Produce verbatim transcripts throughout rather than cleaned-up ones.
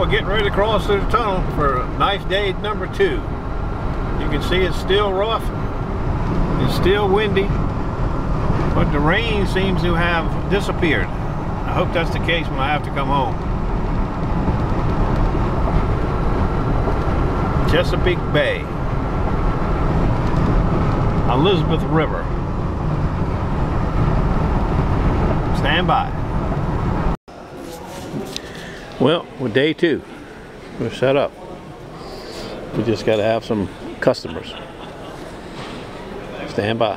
we're getting ready to cross through the tunnel for nice day number two. You can see it's still rough, it's still windy, but the rain seems to have disappeared. I hope that's the case when I have to come home. Chesapeake Bay, Elizabeth River. Stand by. Well, with day two, we're set up. We just got to have some customers. Stand by.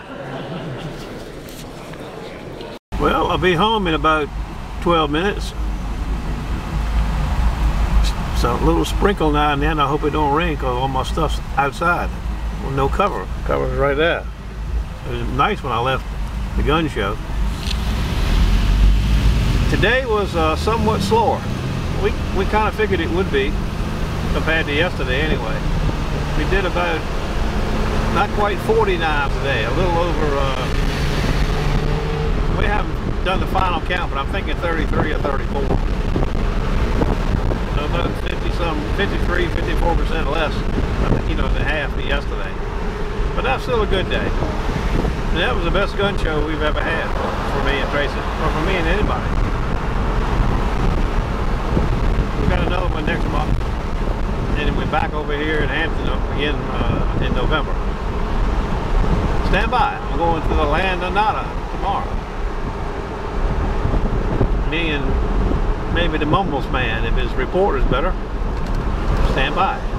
Well, I'll be home in about twelve minutes. So a little sprinkle now and then. I hope it don't rain because all my stuff's outside. Well, no cover. Cover's right there. It was nice when I left the gun show. Today was uh, somewhat slower. We, we kind of figured it would be compared to yesterday anyway. We did about not quite forty knives today, a little over, uh, we haven't done the final count, but I'm thinking thirty-three or thirty-four. So about fifty some, fifty-three, fifty-four percent less, you know, than half of yesterday. But that's still a good day. And that was the best gun show we've ever had for me and Tracy, or for me and anybody. We got another one next month, and then we're back over here in Hampton again uh, in November. Stand by. I'm going to the land of nada tomorrow. Me and maybe the Mumbles man, if his report is better. Stand by.